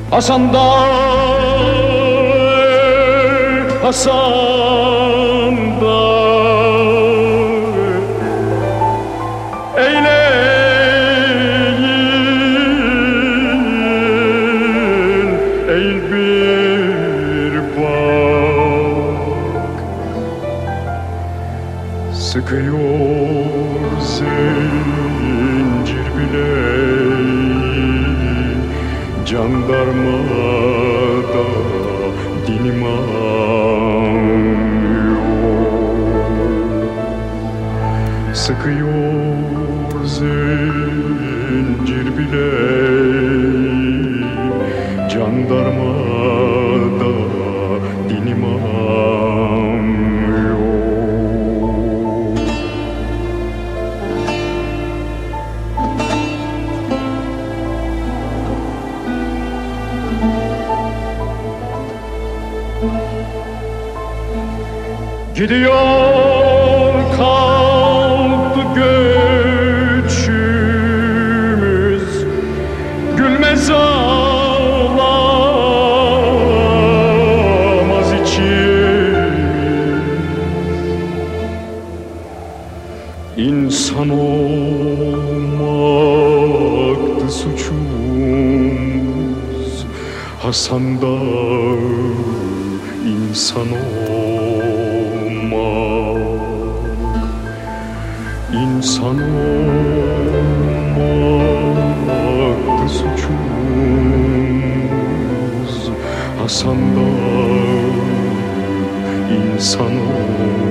Hasan da, Hasan da eyleyin, eğil bir bak. Sıkıyor zincir bileği, jandarmada dinim ağrıyor. Sıkıyor zincir bileği, jandarmada dinim ağrıyor. Gidiyor kaldı göçümüz, gülmez ağlamaz içimiz. İnsan olmaktı suçumuz, Hasan da insan İnsan olmaktı suçumuz, Hasan da insan olmak.